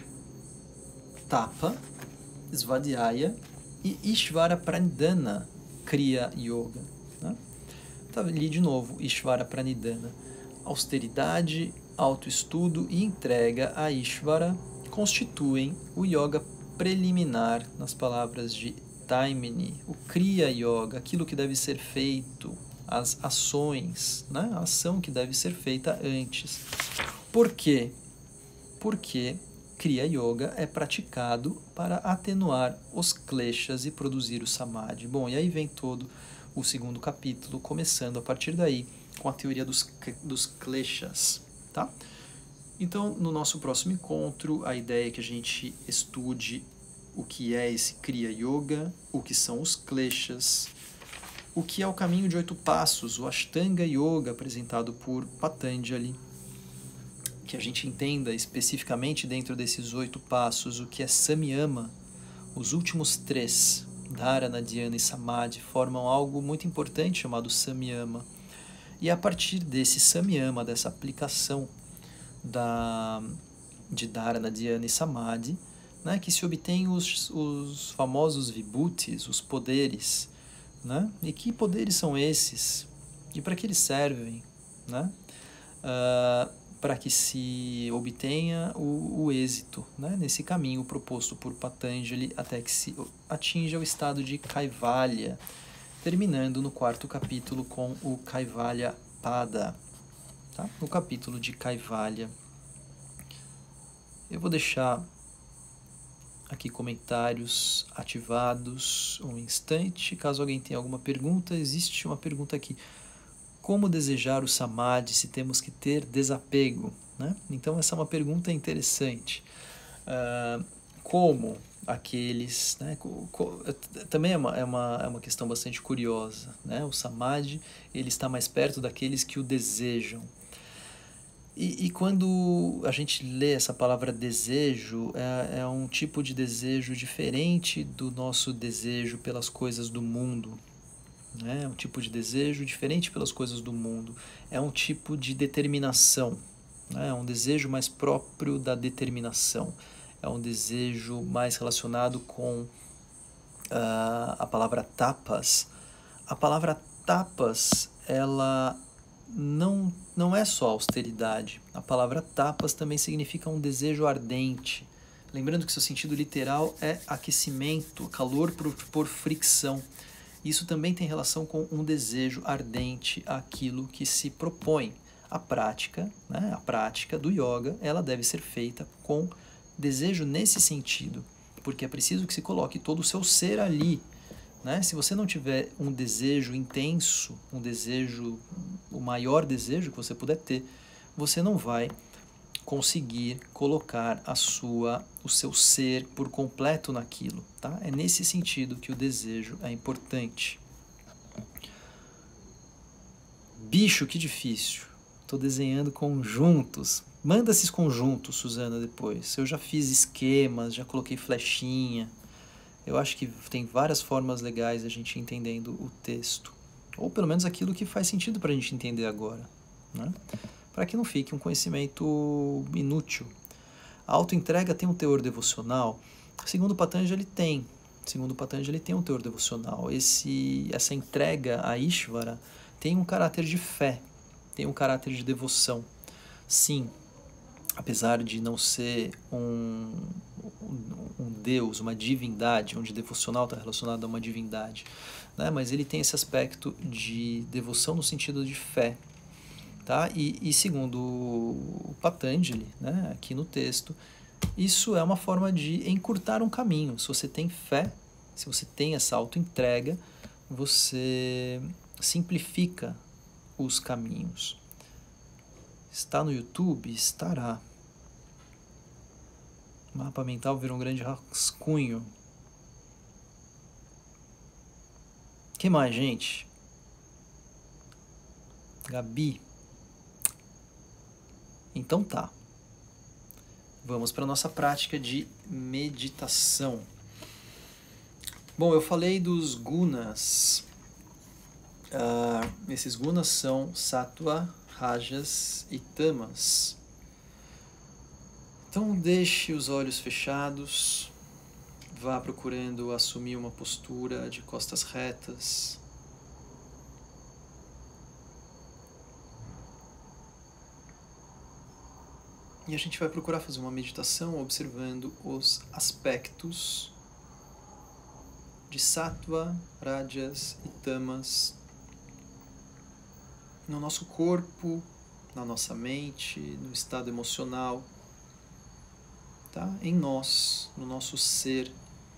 Tapa, Svadhyaya e Ishvara Pranidhana. Kriya Yoga. Né? Tá ali de novo, Ishvara Pranidhana. Austeridade, autoestudo e entrega a Ishvara constituem o yoga preliminar, nas palavras de Taimini, o Kriya Yoga, aquilo que deve ser feito, as ações, né? A ação que deve ser feita antes. Por quê? Porque Kriya Yoga é praticado para atenuar os kleshas e produzir o samadhi. Bom, e aí vem todo o segundo capítulo, começando a partir daí com a teoria dos, dos kleshas, tá? Então, no nosso próximo encontro, a ideia é que a gente estude o que é esse Kriya Yoga, o que são os kleshas, o que é o caminho de oito passos, o Ashtanga Yoga apresentado por Patanjali, que a gente entenda especificamente dentro desses oito passos o que é Samyama, os últimos três, Dharana, Dhyana e Samadhi, formam algo muito importante chamado Samyama. E a partir desse Samyama, dessa aplicação da, de Dharana, Dhyana e Samadhi, né, que se obtém os, os famosos vibhutis, os poderes. Né? E que poderes são esses? E para que eles servem? Né? Uh, para que se obtenha o, o êxito, né? Nesse caminho proposto por Patanjali até que se atinja o estado de Kaivalya, terminando no quarto capítulo com o Kaivalya Pada. Tá? No capítulo de Kaivalya. Eu vou deixar aqui comentários ativados um instante. Caso alguém tenha alguma pergunta, existe uma pergunta aqui. Como desejar o samadhi se temos que ter desapego? Né? Então essa é uma pergunta interessante. Uh, como aqueles... Né, co, co, também é uma, é, uma, é uma questão bastante curiosa. Né? O samadhi ele está mais perto daqueles que o desejam. E, e quando a gente lê essa palavra desejo, é, é um tipo de desejo diferente do nosso desejo pelas coisas do mundo. É um tipo de desejo diferente pelas coisas do mundo. É um tipo de determinação. Né? É um desejo mais próprio da determinação. É um desejo mais relacionado com uh, a palavra tapas. A palavra tapas, ela não, não é só austeridade. A palavra tapas também significa um desejo ardente. Lembrando que seu sentido literal é aquecimento, calor por, por fricção. Isso também tem relação com um desejo ardente àquilo que se propõe. A prática, né, a prática do yoga, ela deve ser feita com desejo nesse sentido, porque é preciso que se coloque todo o seu ser ali. Né? Se você não tiver um desejo intenso, um desejo, o maior desejo que você puder ter, você não vai conseguir colocar a sua, o seu ser por completo naquilo. Tá? É nesse sentido que o desejo é importante. Bicho, que difícil. Estou desenhando conjuntos. Manda esses conjuntos, Suzana, depois. Eu já fiz esquemas, já coloquei flechinha. Eu acho que tem várias formas legais a gente entendendo o texto. Ou pelo menos aquilo que faz sentido para a gente entender agora. Né? Para que não fique um conhecimento inútil. A autoentrega tem um teor devocional? Segundo Patanjali, tem. Segundo Patanjali, tem um teor devocional. Esse, essa entrega a Ishvara tem um caráter de fé, tem um caráter de devoção. Sim, apesar de não ser um, um, um Deus, uma divindade, onde devocional está relacionado a uma divindade, né? Mas ele tem esse aspecto de devoção no sentido de fé. Tá? E, e segundo o Patanjali, né, aqui no texto, isso é uma forma de encurtar um caminho. Se você tem fé, se você tem essa autoentrega, você simplifica os caminhos. Está no YouTube? Estará. O mapa mental virou um grande rascunho. O que mais, gente? Gabi. Então tá, vamos para a nossa prática de meditação. Bom, eu falei dos gunas. Uh, esses gunas são sattva, rajas e tamas. Então deixe os olhos fechados, Vá procurando assumir uma postura de costas retas. E a gente vai procurar fazer uma meditação observando os aspectos de Sattva, Rajas e Tamas no nosso corpo, na nossa mente, no estado emocional, tá? Em nós, no nosso ser.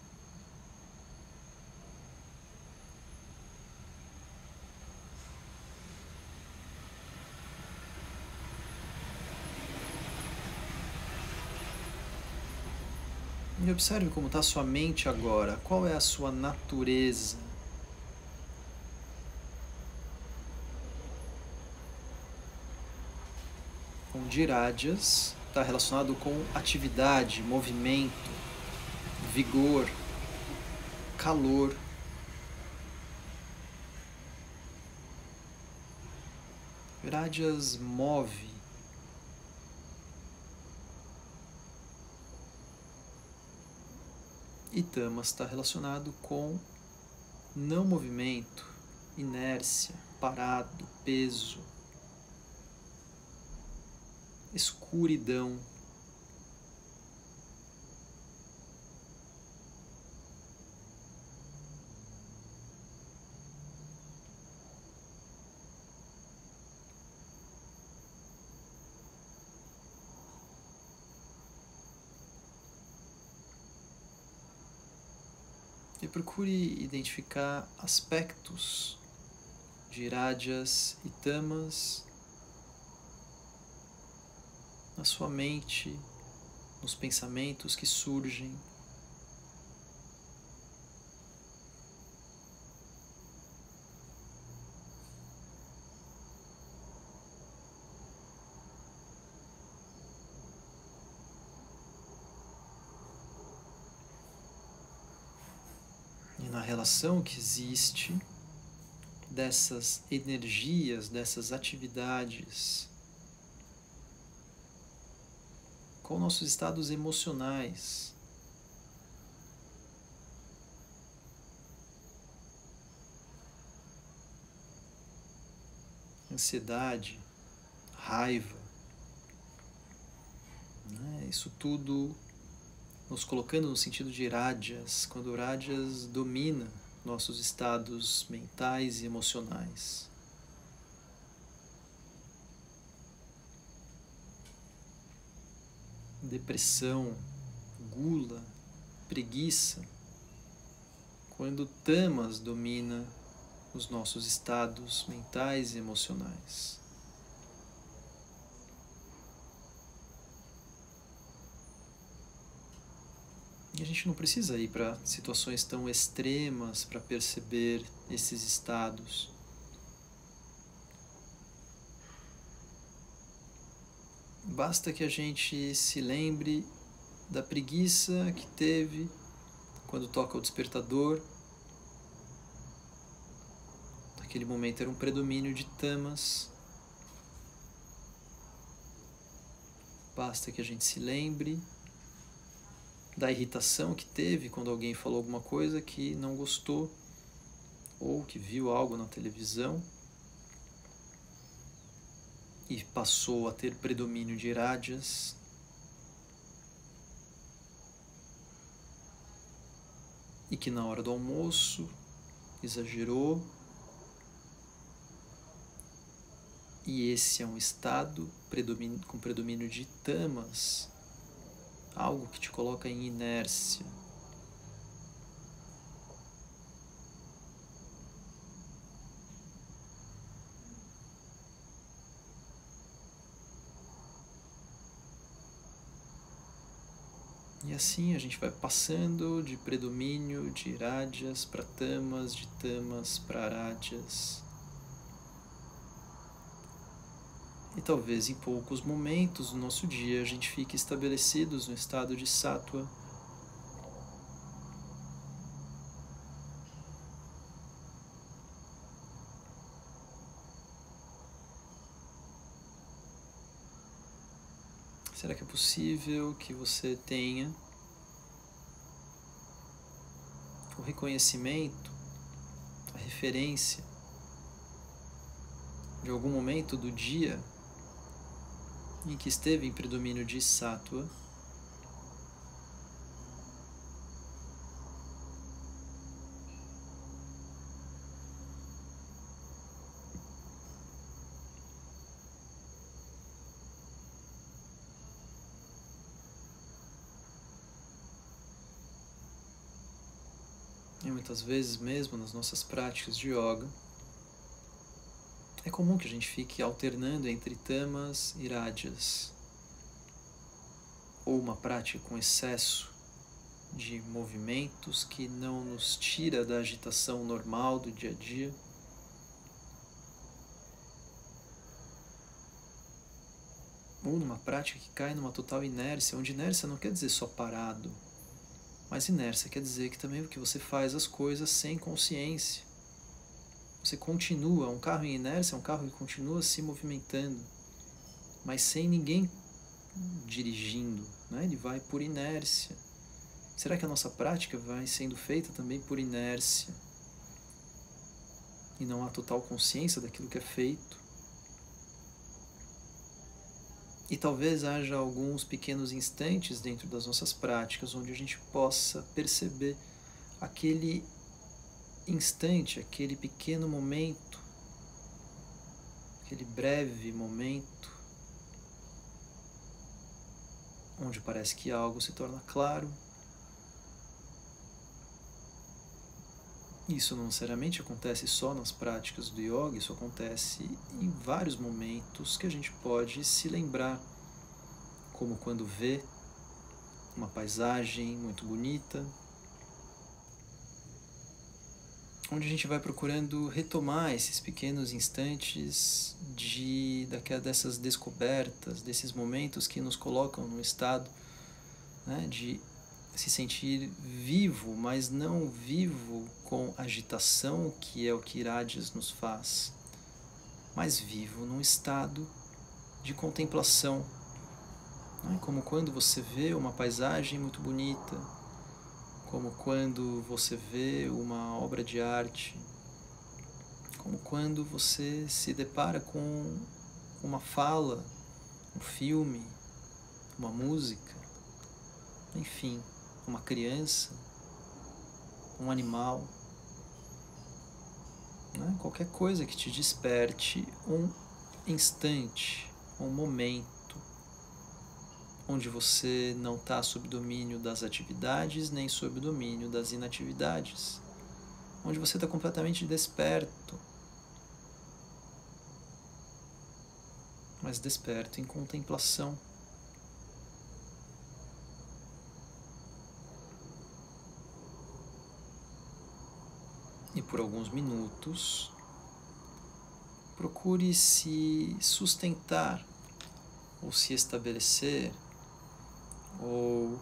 E observe como está a sua mente agora, qual é a sua natureza. O Rajas está relacionado com atividade, movimento, vigor, calor. Rajas move. E Tamas está relacionado com não movimento, inércia, parado, peso, escuridão. E procure identificar aspectos de Rajas e Tamas na sua mente, nos pensamentos que surgem. E na relação que existe dessas energias, dessas atividades com nossos estados emocionais. Ansiedade, raiva, né? Isso tudo nos colocando no sentido de Rajas, quando Rajas domina nossos estados mentais e emocionais. Depressão, gula, preguiça, quando Tamas domina os nossos estados mentais e emocionais. E a gente não precisa ir para situações tão extremas para perceber esses estados. Basta que a gente se lembre da preguiça que teve quando toca o despertador. Naquele momento era um predomínio de Tamas. Basta que a gente se lembre da irritação que teve quando alguém falou alguma coisa que não gostou ou que viu algo na televisão e passou a ter predomínio de Rajas. E que na hora do almoço exagerou. E esse é um estado com predomínio de Tamas, algo que te coloca em inércia. E assim a gente vai passando de predomínio de Rajas para Tamas, de Tamas para Rajas. E talvez em poucos momentos do nosso dia a gente fique estabelecidos no estado de Sattva. Será que é possível que você tenha o reconhecimento, a referência de algum momento do dia em que esteve em predomínio de Sattva, e muitas vezes mesmo nas nossas práticas de yoga, é comum que a gente fique alternando entre tamas e rajas, ou uma prática com excesso de movimentos que não nos tira da agitação normal do dia a dia, ou numa prática que cai numa total inércia, onde inércia não quer dizer só parado, mas inércia quer dizer que também que você faz as coisas sem consciência. Você continua, um carro em inércia é um carro que continua se movimentando, mas sem ninguém dirigindo, né? Ele vai por inércia. Será que a nossa prática vai sendo feita também por inércia? E não há total consciência daquilo que é feito? E talvez haja alguns pequenos instantes dentro das nossas práticas onde a gente possa perceber aquele instante, aquele pequeno momento, aquele breve momento, onde parece que algo se torna claro. Isso não necessariamente acontece só nas práticas do yoga, isso acontece em vários momentos que a gente pode se lembrar, como quando vê uma paisagem muito bonita, onde a gente vai procurando retomar esses pequenos instantes de, dessas descobertas, desses momentos que nos colocam num estado, né, de se sentir vivo, mas não vivo com agitação, que é o que Rajas nos faz, mas vivo num estado de contemplação, né? Como quando você vê uma paisagem muito bonita, como quando você vê uma obra de arte, como quando você se depara com uma fala, um filme, uma música, enfim, uma criança, um animal, né? Qualquer coisa que te desperte um instante, um momento, onde você não está sob domínio das atividades, nem sob domínio das inatividades, onde você está completamente desperto, mas desperto em contemplação. E por alguns minutos, procure se sustentar, ou se estabelecer, ou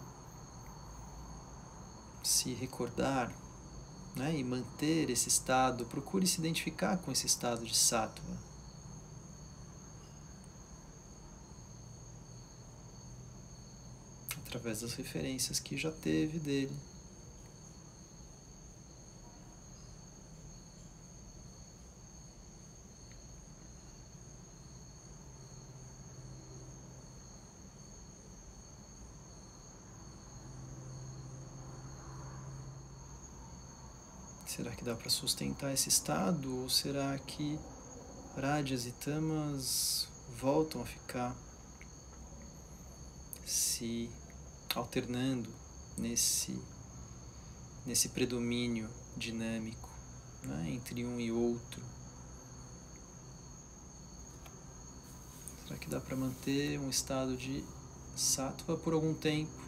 se recordar, né, e manter esse estado. Procure se identificar com esse estado de sattva. Através das referências que já teve dele. Será que dá para sustentar esse estado? Ou será que Rajas e Tamas voltam a ficar se alternando nesse, nesse predomínio dinâmico, né, entre um e outro? Será que dá para manter um estado de sattva por algum tempo?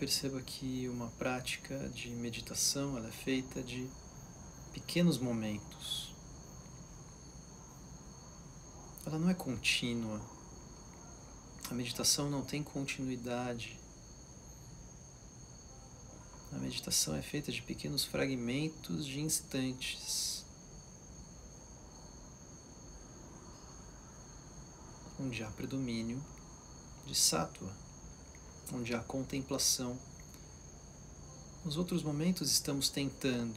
perceba que uma prática de meditação ela é feita de pequenos momentos. Ela não é contínua. A meditação não tem continuidade. A meditação é feita de pequenos fragmentos de instantes, onde há predomínio de sattva, onde há contemplação. Nos outros momentos estamos tentando.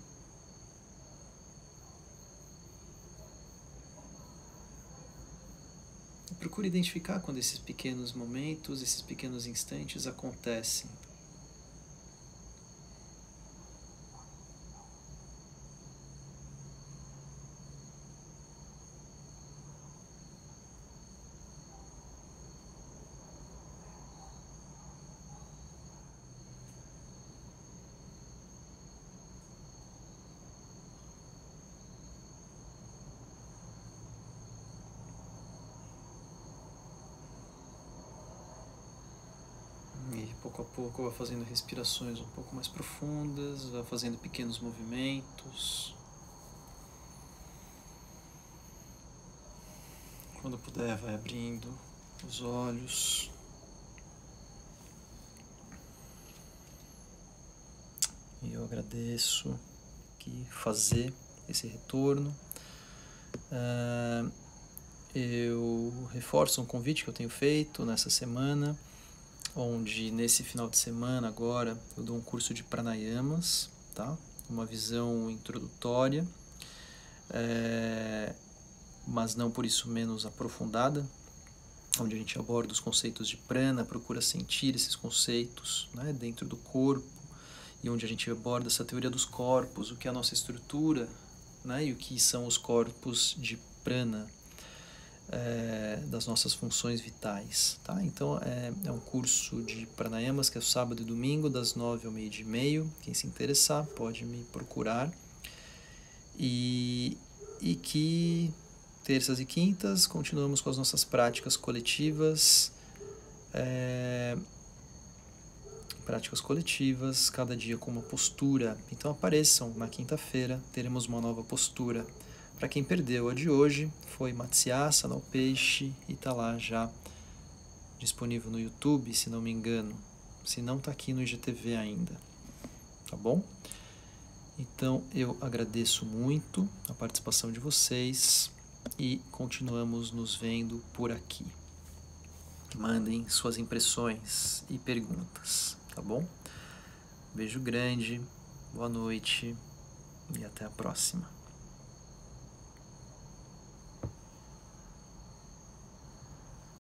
E procure identificar quando esses pequenos momentos, esses pequenos instantes acontecem. E pouco a pouco vá fazendo respirações um pouco mais profundas, vá fazendo pequenos movimentos. Quando puder, vai abrindo os olhos. E eu agradeço que fazer esse retorno. Uh, eu reforço um convite que eu tenho feito nessa semana, onde nesse final de semana agora eu dou um curso de pranayamas, tá? Uma visão introdutória, é, mas não por isso menos aprofundada, onde a gente aborda os conceitos de prana, procura sentir esses conceitos, né, dentro do corpo, e onde a gente aborda essa teoria dos corpos, o que é a nossa estrutura, né, e o que são os corpos de prana, É, das nossas funções vitais, tá? Então é, é um curso de pranayamas que é sábado e domingo das nove ao meio-dia e meio. Quem se interessar pode me procurar. E, e que terças e quintas continuamos com as nossas práticas coletivas, é, práticas coletivas, cada dia com uma postura. Então apareçam na quinta-feira, teremos uma nova postura. Para quem perdeu a de hoje, foi Matsyasana, o peixe, e está lá já disponível no YouTube, se não me engano. Se não, está aqui no I G T V ainda. Tá bom? Então, eu agradeço muito a participação de vocês e continuamos nos vendo por aqui. Mandem suas impressões e perguntas, tá bom? Beijo grande, boa noite e até a próxima.